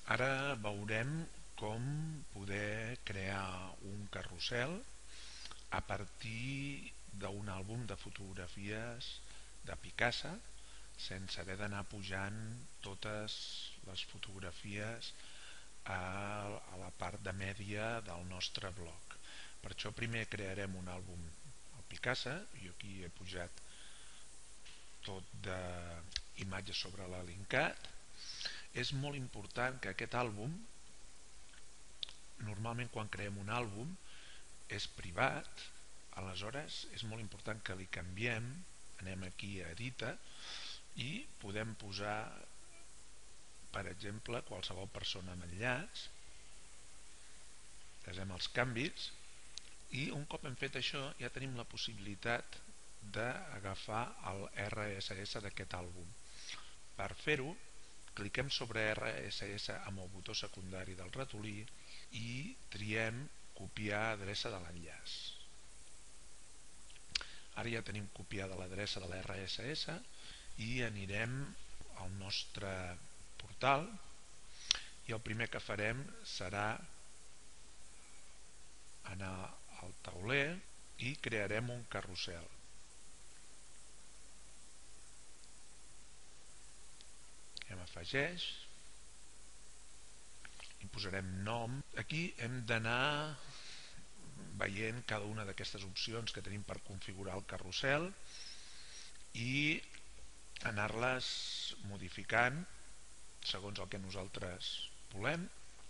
Ara veurem com poder crear un carrusel a partir d'un àlbum de fotografies de Picasa sense haver d'anar pujant totes les fotografies a la part de mèdia del nostre blog. Per això primer crearem un àlbum al Picasa. Jo aquí he pujat tot d'imatges sobre l'Alincat. És molt important que aquest àlbum, normalment quan creem un àlbum és privat, aleshores és molt important que li canviem. Anem aquí a Edita i podem posar, per exemple, qualsevol persona amb enllaç. Desem els canvis i un cop hem fet això ja tenim la possibilitat d'agafar el RSS d'aquest àlbum. Per fer-ho, cliquem sobre RSS amb el botó secundari del ratolí i triem copiar adreça de l'enllaç. Ara ja tenim copiada l'adreça de l'RSS i anirem al nostre portal i el primer que farem serà anar al tauler i crearem un carrusel. Hem afegeix i posarem nom. Aquí hem d'anar veient cada una d'aquestes opcions que tenim per configurar el carrusel i anar-les modificant segons el que nosaltres volem.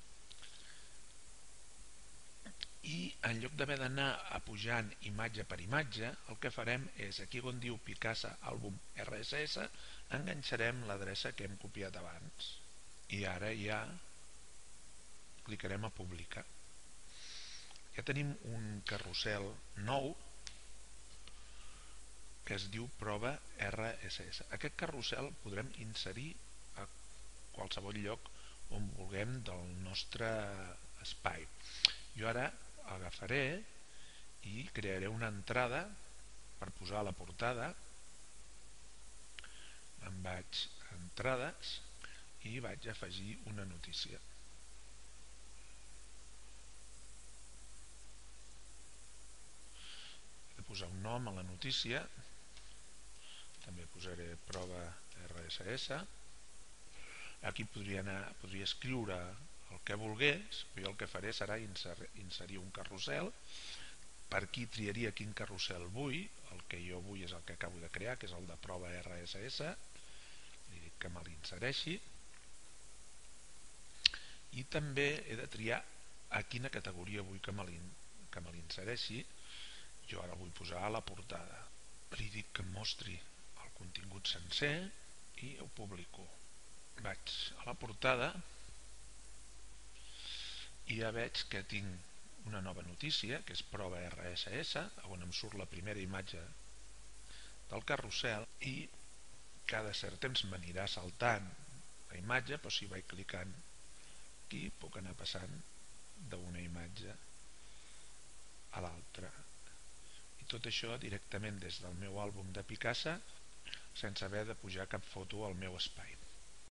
I en lloc d'haver d'anar pujant imatge per imatge, el que farem és, aquí on diu Picasa àlbum RSS, enganxarem l'adreça que hem copiat abans i ara ja clicarem a publicar. Ja tenim un carrusel nou que es diu prova RSS. Aquest carrusel podrem inserir a qualsevol lloc on vulguem del nostre espai. Jo ara agafaré i crearé una entrada per posar a la portada. Em vaig a entrades i vaig afegir una notícia. He de posar un nom a la notícia. També posaré prova RSS. Aquí podria escriure el que volgués, però jo el que faré serà inserir un carrusel. Per aquí triaria quin carrusel vull. El que jo vull és el que acabo de crear, que és el de prova RSS. Li dic que me l'insereixi. I també he de triar a quina categoria vull que me l'insereixi. Jo ara vull posar a la portada. Li dic que em mostri el contingut sencer i ho publico. Vaig a la portada i ja veig que tinc una nova notícia, que és prova RSS, on em surt la primera imatge del carrusel i cada cert temps m'anirà saltant la imatge, però si vaig clicant aquí puc anar passant d'una imatge a l'altra. I tot això directament des del meu àlbum de Picasa sense haver de pujar cap foto al meu espai.